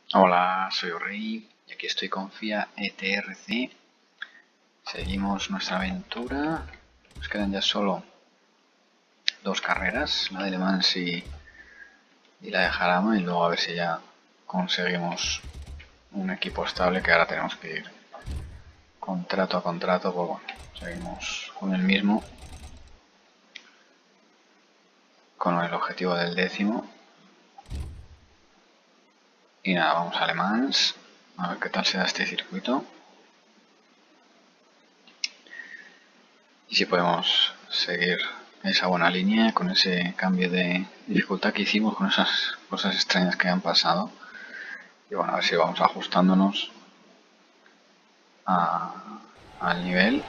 Hola, soy Rey y aquí estoy con FIA ETRC. Seguimos nuestra aventura. Nos quedan ya solo dos carreras, la de Le Mans y la de Jarama, y luego a ver si ya conseguimos un equipo estable, que ahora tenemos que ir contrato a contrato. Pues bueno, seguimos con el mismo, con el objetivo del 10º. Y nada, vamos a Le Mans, a ver qué tal se da este circuito. Y si podemos seguir esa buena línea con ese cambio de dificultad que hicimos, con esas cosas extrañas que han pasado. Y bueno, a ver si vamos ajustándonos al nivel.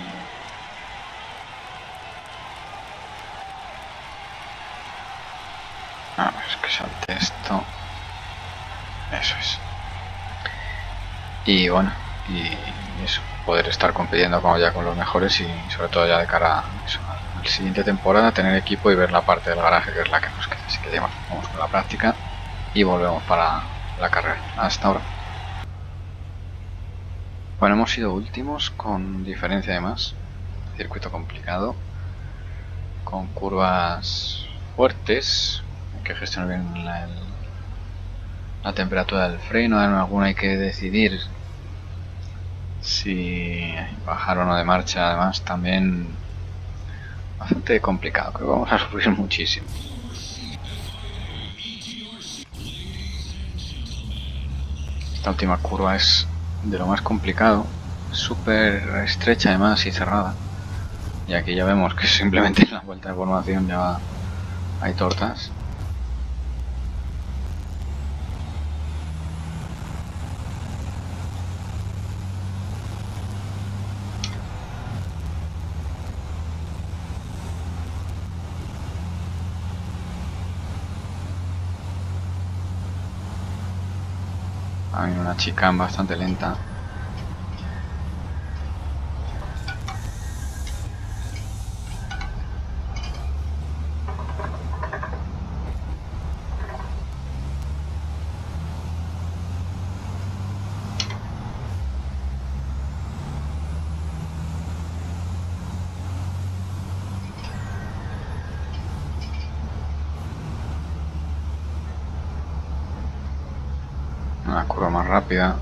A ver, es que salte esto. Eso es. Y bueno, y eso, poder estar compitiendo como ya con los mejores, y sobre todo ya de cara a eso, a la siguiente temporada, tener equipo y ver la parte del garaje, que es la que nos queda. Así que ya vamos con la práctica y volvemos para la carrera. Hasta ahora. Bueno, hemos sido últimos con diferencia, además. Circuito complicado, con curvas fuertes. Hay que gestionar bien la temperatura del freno. En alguna hay que decidir si bajar o no de marcha. Además, también bastante complicado. Creo que vamos a sufrir muchísimo. Esta última curva es de lo más complicado. Súper estrecha además y cerrada. Y aquí ya vemos que simplemente en la vuelta de formación ya hay tortas. Hay una chicane bastante lenta. Una curva más rápida.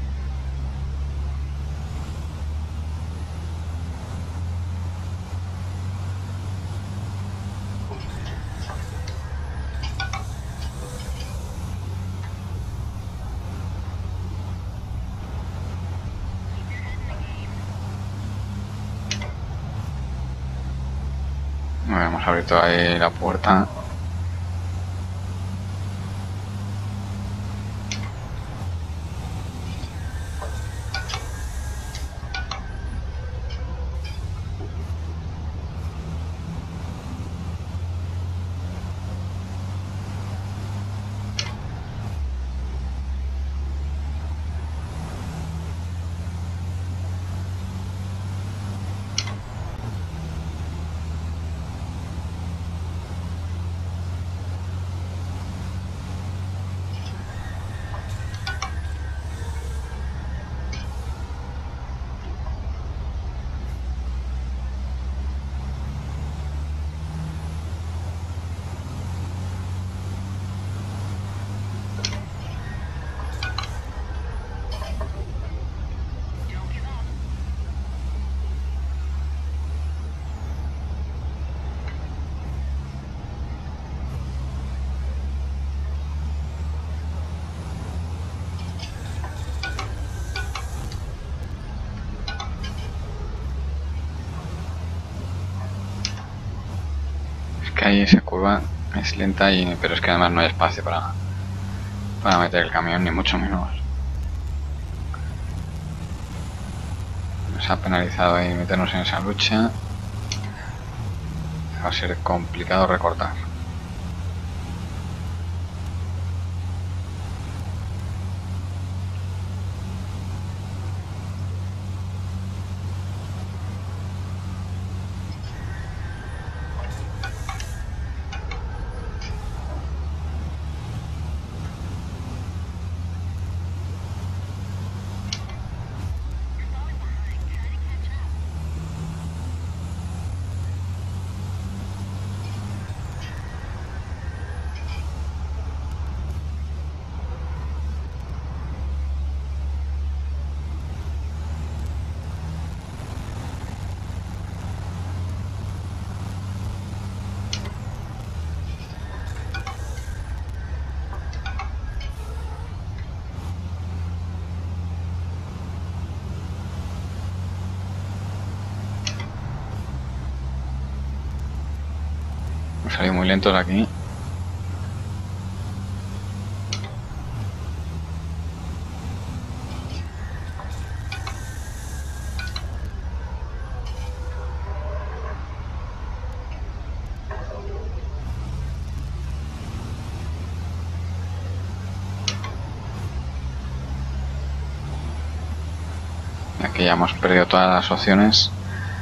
Bueno, hemos abierto ahí la puerta. Que ahí esa curva es lenta, pero es que además no hay espacio para meter el camión, ni mucho menos. Nos ha penalizado ahí meternos en esa lucha. Va a ser complicado recortar. Hemos salido muy lentos aquí. Aquí ya hemos perdido todas las opciones.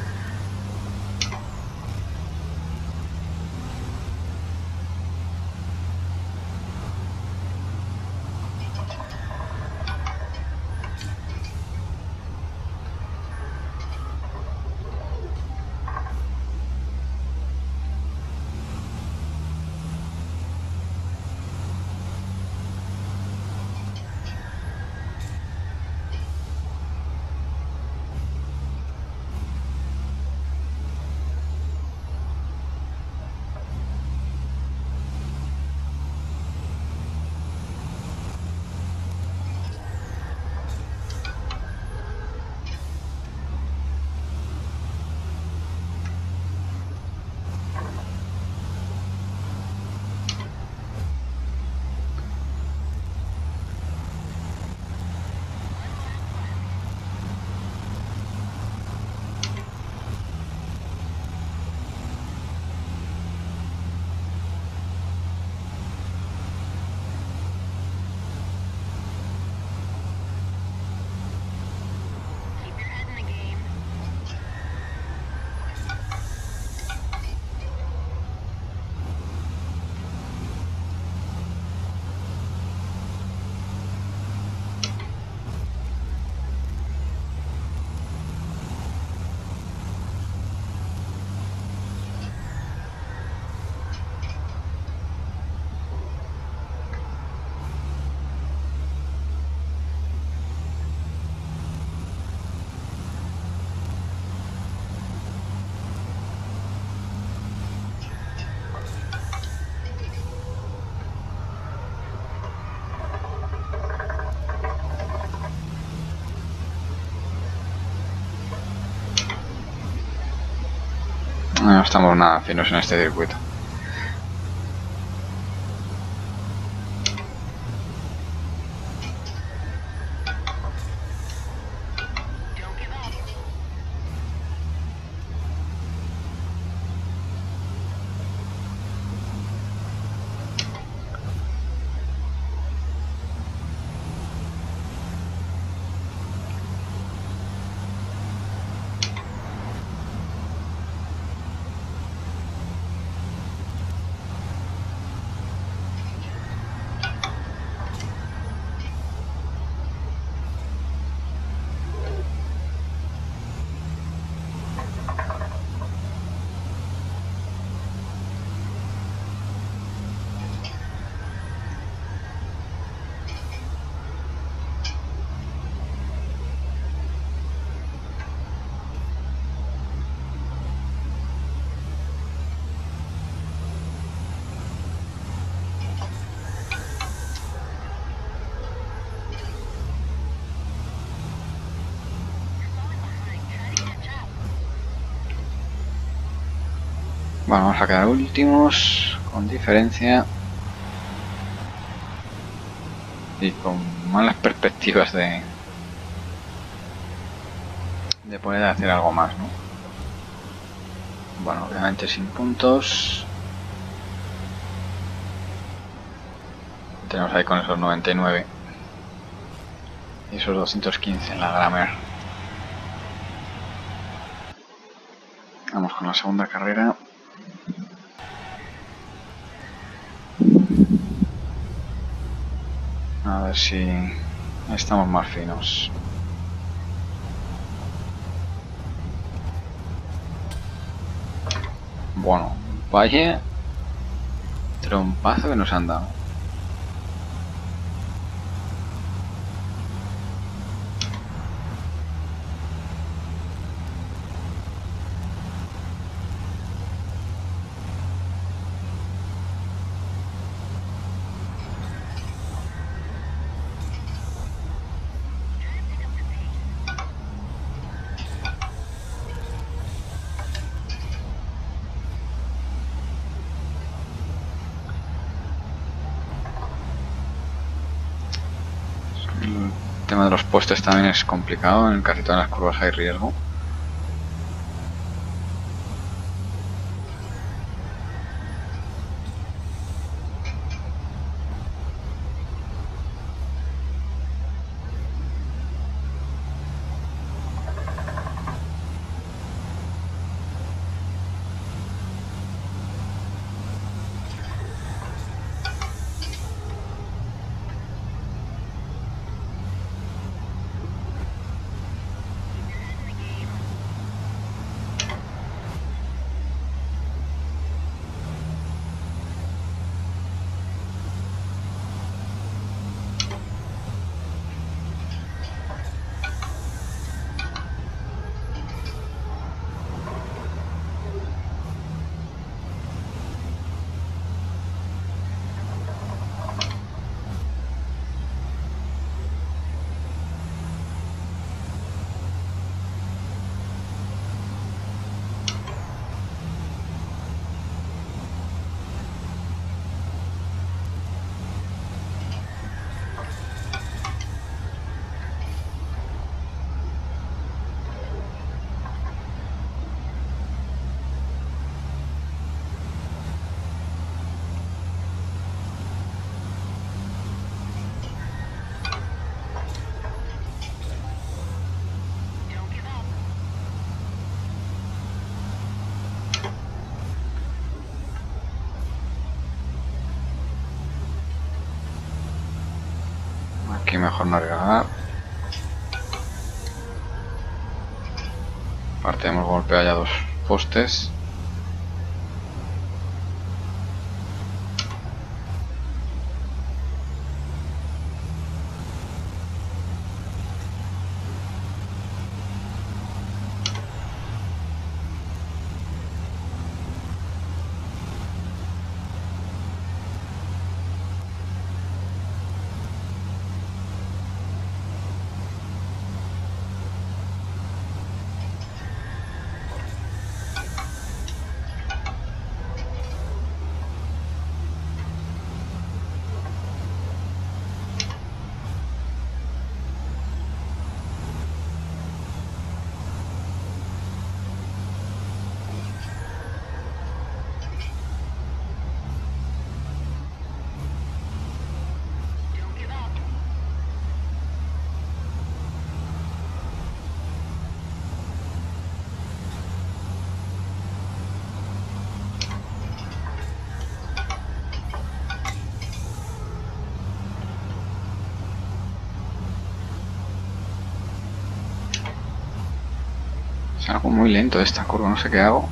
No estamos nada finos en este circuito. Bueno, vamos a quedar últimos, con diferencia. Y con malas perspectivas de poder hacer algo más, ¿no? Bueno, obviamente sin puntos. Tenemos ahí con esos 99 y esos 215 en la Grammar. Vamos con la segunda carrera. A ver si estamos más finos. Bueno, vaya trompazo que nos han dado. El tema de los postes también es complicado, en casi todas las curvas hay riesgo. Aquí mejor no arriesgar. Aparte hemos golpeado ya dos postes. Es algo muy lento esta curva, no sé qué hago.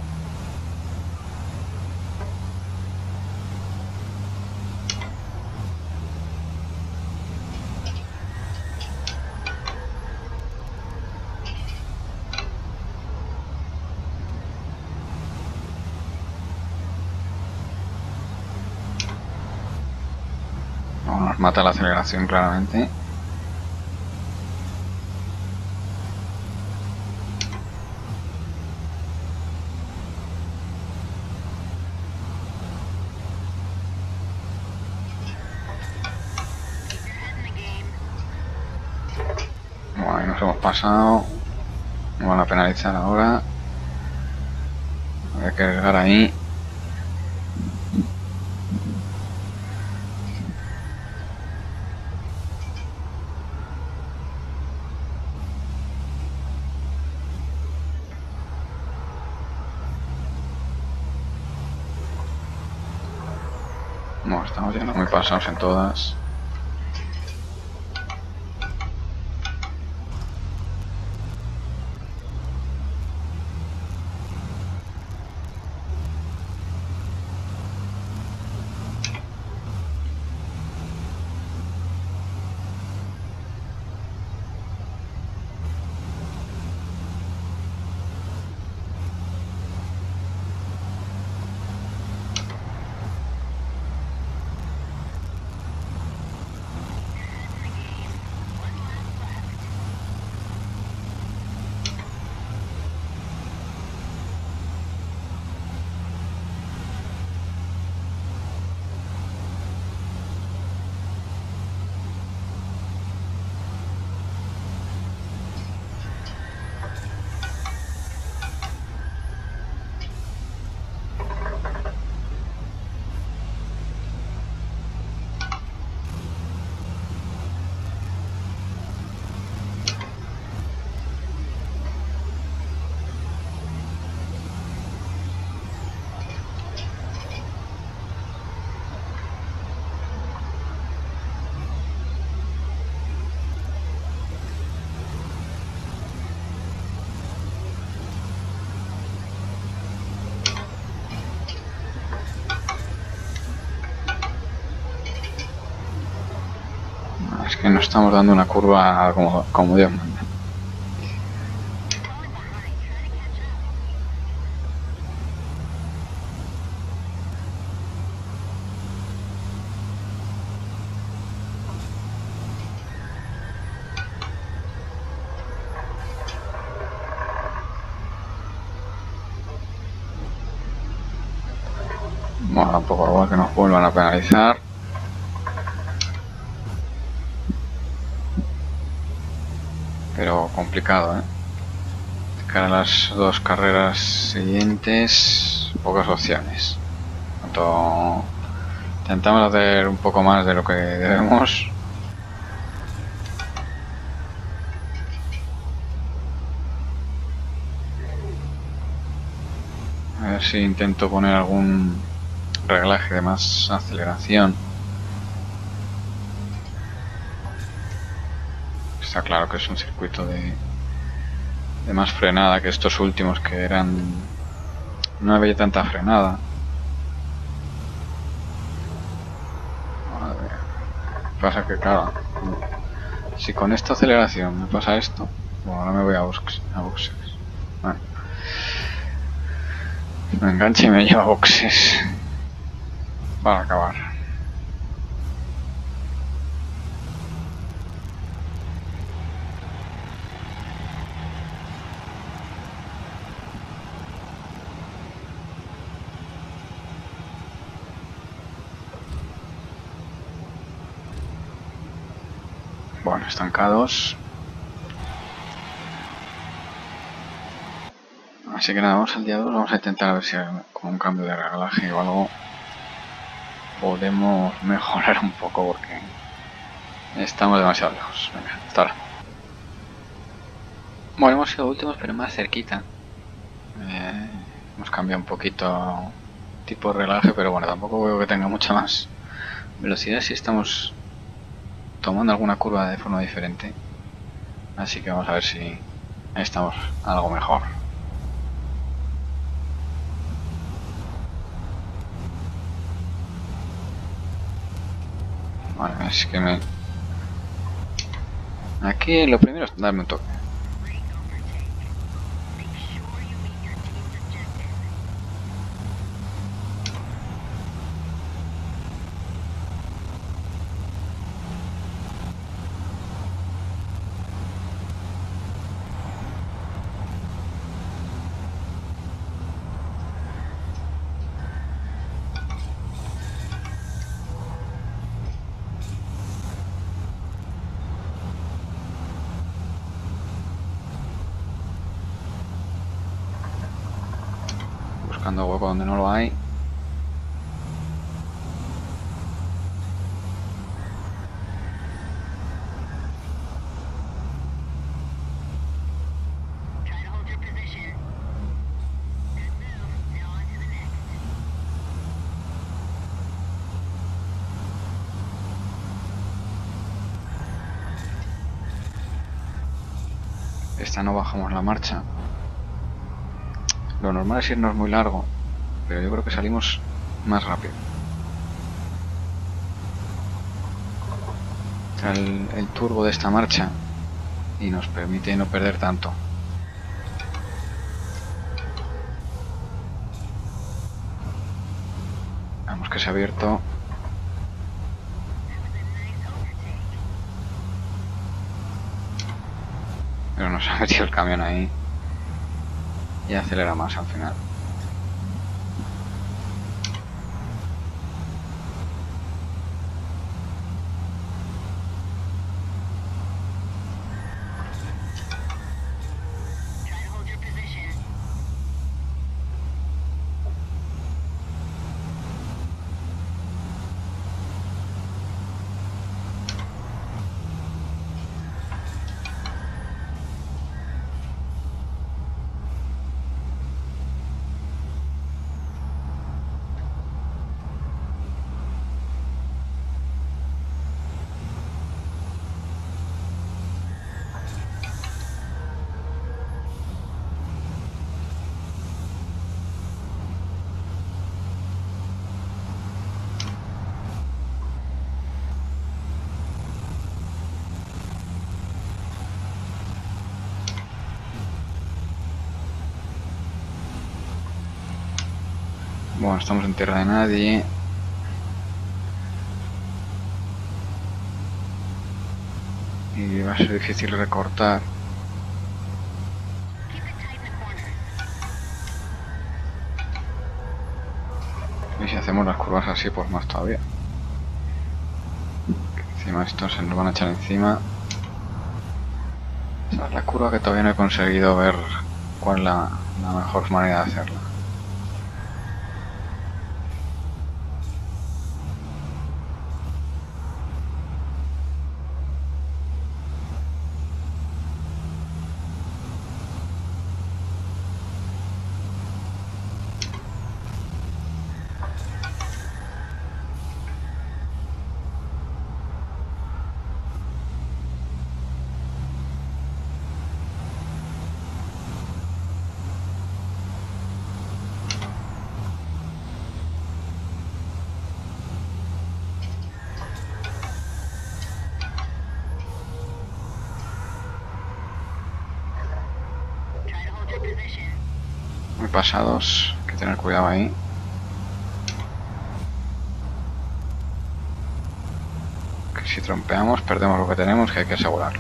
No, nos mata la aceleración claramente. Bueno, ahí nos hemos pasado. Nos van a penalizar ahora. Hay que arriesgar ahí. No, estamos yendo muy pasados en todas. Es que nos estamos dando una curva como Dios manda. Bueno, tampoco igual que nos vuelvan a penalizar. Pero complicado, ¿eh? De cara a las dos carreras siguientes, pocas opciones. Tanto intentamos hacer un poco más de lo que debemos. A ver si intento poner algún reglaje de más aceleración. Está claro que es un circuito de más frenada que estos últimos, que eran... no había tanta frenada. Madre. Pasa que claro, si con esta aceleración me pasa esto, bueno, ahora me voy a boxes. Bueno, me enganche y me lleva a boxes para acabar. Bueno, estancados. Así que nada, vamos al día 2, vamos a intentar a ver si con un cambio de reglaje o algo podemos mejorar un poco, porque estamos demasiado lejos. Venga, hasta ahora. Bueno, hemos sido últimos, pero más cerquita. Hemos cambiado un poquito tipo de reglaje, pero bueno, tampoco veo que tenga mucha más velocidad si estamos tomando alguna curva de forma diferente. Así que vamos a ver si estamos algo mejor. Vale, es que me... Aquí lo primero es darme un toque. Buscando hueco donde no lo hay. Esta no bajamos la marcha. Lo normal es irnos muy largo, pero yo creo que salimos más rápido. Está el turbo de esta marcha y nos permite no perder tanto. Vemos que se ha abierto. Pero nos ha metido el camión ahí y acelera más al final. Bueno, estamos en tierra de nadie. Y va a ser difícil recortar. Y si hacemos las curvas así, pues más todavía. Encima estos se nos van a echar encima. Esa es la curva que todavía no he conseguido ver cuál es la mejor manera de hacerla. Muy pasados, hay que tener cuidado ahí. Que si trompeamos perdemos lo que tenemos, que hay que asegurarlo.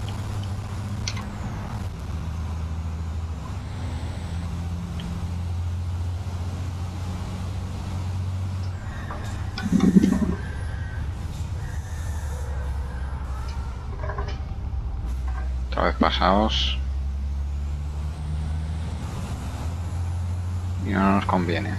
Otra vez pasados. Y no nos conviene.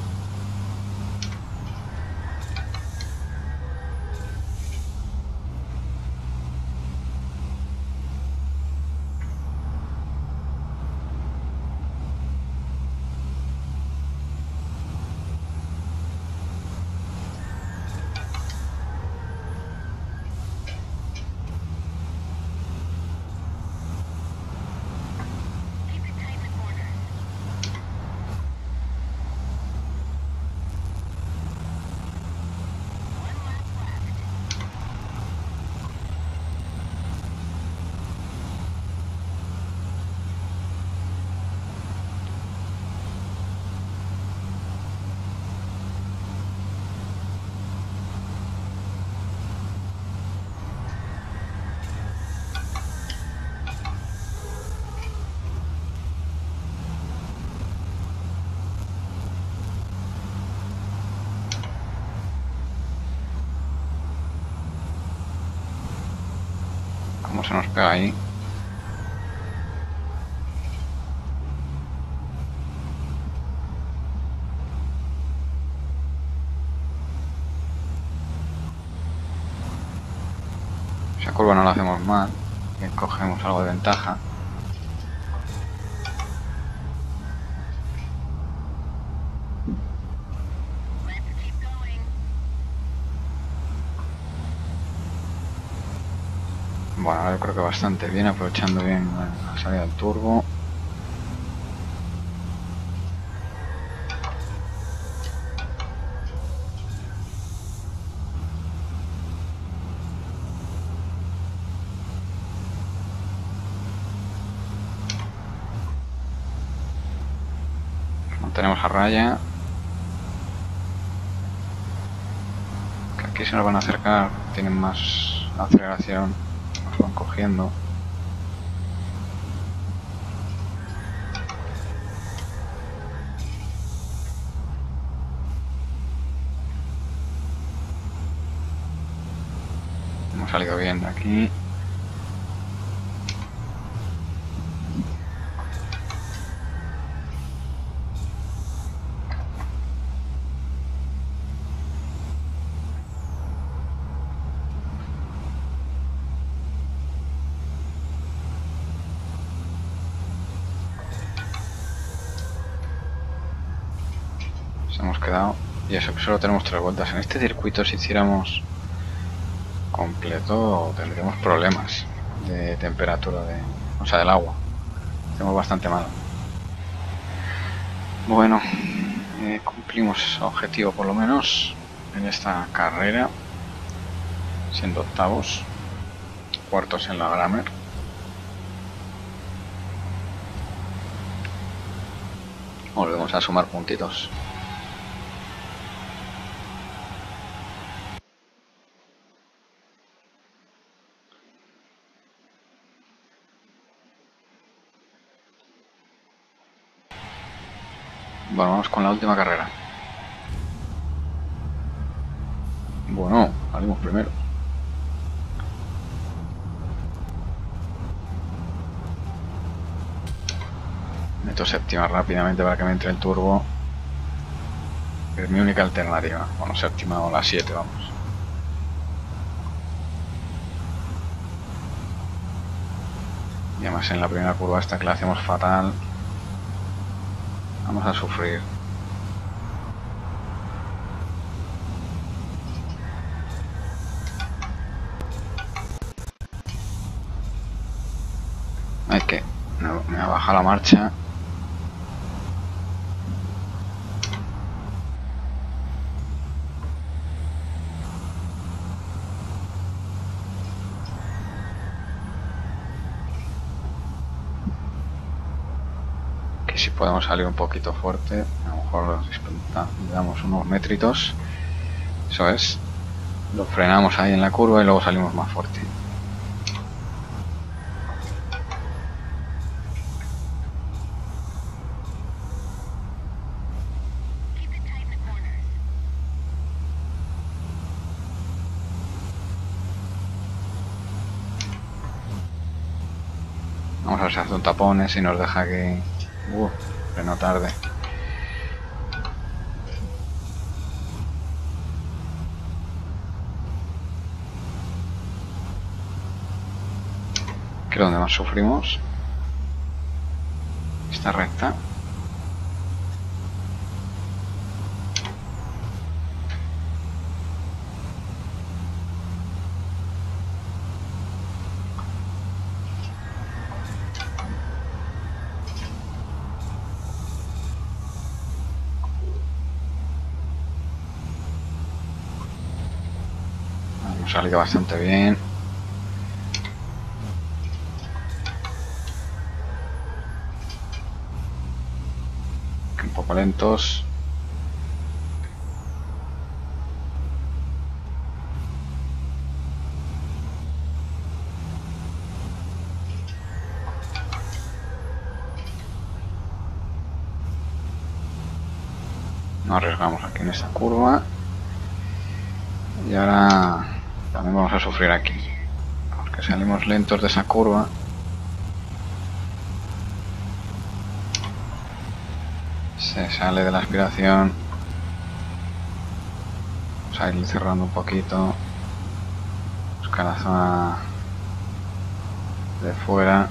¿Cómo se nos pega ahí? Esa curva no la hacemos mal, que cogemos algo de ventaja. Bueno, ahora yo creo que bastante bien, aprovechando bien la salida del turbo. Mantenemos a raya. Que aquí se nos van a acercar, tienen más aceleración, nos van cogiendo. Hemos salido bien de aquí. Nos hemos quedado. Y eso que solo tenemos 3 vueltas. En este circuito, si hiciéramos completo, tendríamos problemas de temperatura, o sea, del agua. Hacemos bastante mal. Bueno, cumplimos objetivo por lo menos en esta carrera, siendo octavos, cuartos en la Grammer. Volvemos a sumar puntitos. Bueno, vamos con la última carrera. Bueno, salimos primero. Meto séptima rápidamente para que me entre el turbo. Es mi única alternativa. Bueno, séptima o la 7, vamos. Y además en la primera curva esta que la hacemos fatal. Vamos a sufrir. Hay que... me baja la marcha. Que si podemos salir un poquito fuerte, a lo mejor le damos unos métritos. Eso es. Lo frenamos ahí en la curva y luego salimos más fuerte. Vamos a ver si hace un tapón y nos deja que... freno tarde. Que es donde más sufrimos. Esta recta. Nos ha salido bastante bien. Un poco lentos. No arriesgamos aquí en esta curva. Y ahora también vamos a sufrir aquí. Porque salimos lentos de esa curva. Se sale de la aspiración. Vamos a ir cerrando un poquito. Buscar la zona de fuera.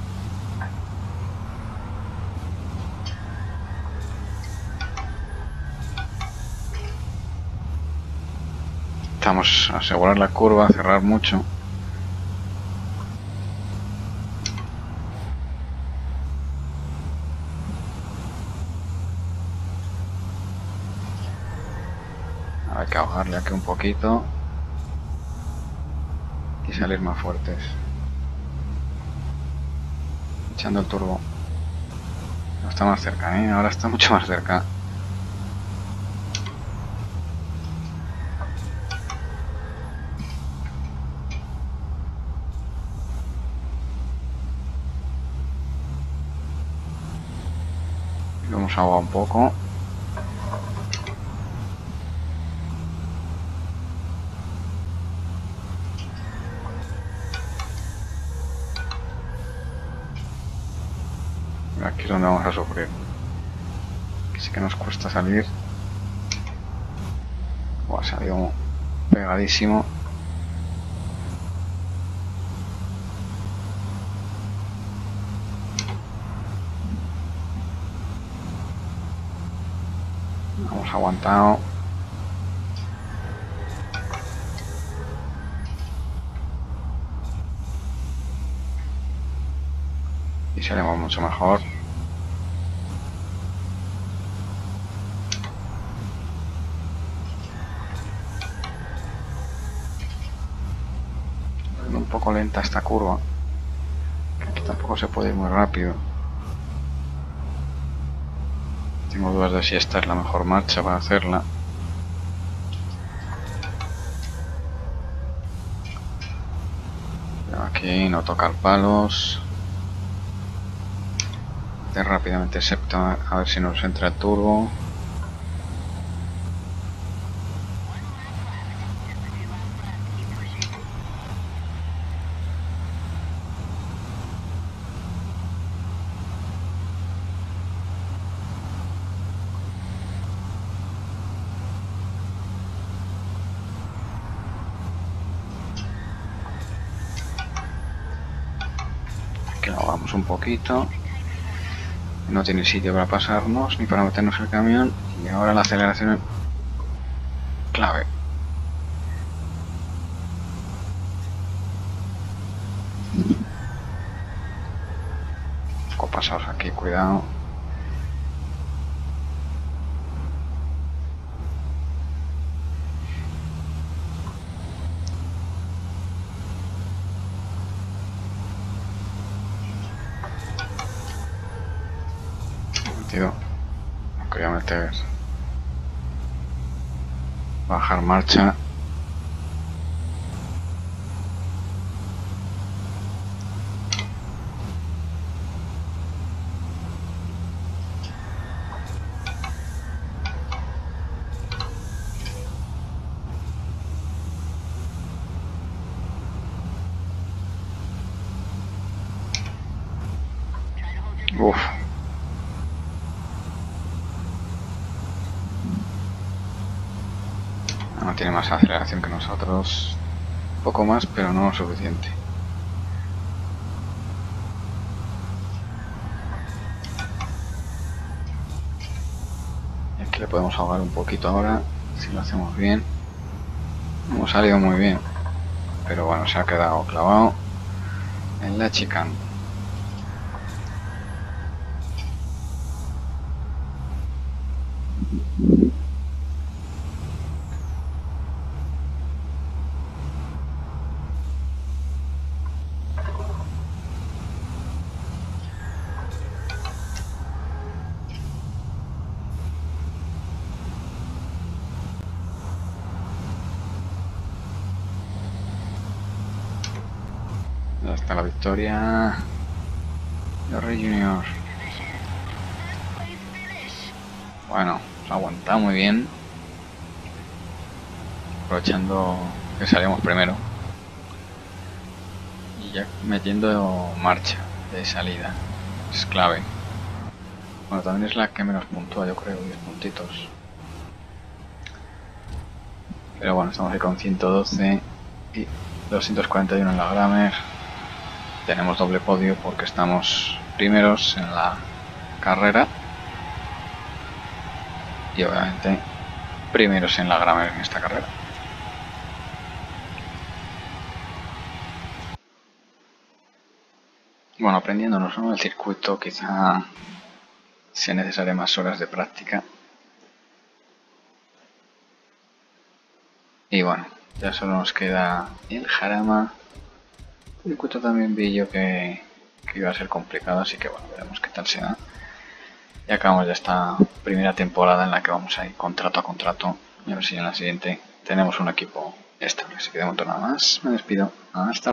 Vamos a asegurar la curva, cerrar mucho. Hay que ahogarle aquí un poquito y salir más fuertes. Echando el turbo. No está más cerca, ¿eh? Ahora está mucho más cerca. Lo hemos ahogado un poco. Aquí es donde vamos a sufrir. Aquí sí que nos cuesta salir. Ha salido pegadísimo. Hemos aguantado. Y salimos mucho mejor. Un poco lenta esta curva. Aquí tampoco se puede ir muy rápido. Tengo dudas de si esta es la mejor marcha para hacerla. Aquí no tocar palos. meter rápidamente septo a ver si nos entra el turbo. Que lo hagamos un poquito. No tiene sitio para pasarnos ni para meternos el camión. Y ahora la aceleración clave. Un poco pasados aquí, cuidado. No quería meter. Bajar marcha. Uf. No tiene más aceleración que nosotros. Un poco más, pero no suficiente. Y aquí le podemos ahogar un poquito ahora, si lo hacemos bien. No hemos salido muy bien, pero bueno, se ha quedado clavado en la chicane. Ya está la victoria. Rey Junior. Bueno, se aguanta muy bien. Aprovechando que salimos primero. Y ya metiendo marcha de salida. Es clave. Bueno, también es la que menos puntúa, yo creo, 10 puntitos. Pero bueno, estamos ahí con 112 y 241 en la Grammer. Tenemos doble podio porque estamos primeros en la carrera. Y obviamente primeros en la Grammer en esta carrera. Bueno, aprendiéndonos, ¿no?, el circuito, quizá sea necesaria más horas de práctica. Y bueno, ya solo nos queda el Jarama. El circuito también vi yo que iba a ser complicado, así que bueno, veremos qué tal se da. Y acabamos ya esta primera temporada en la que vamos a ir contrato a contrato. Y a ver si en la siguiente tenemos un equipo estable. Así que de momento nada más, me despido. Hasta luego.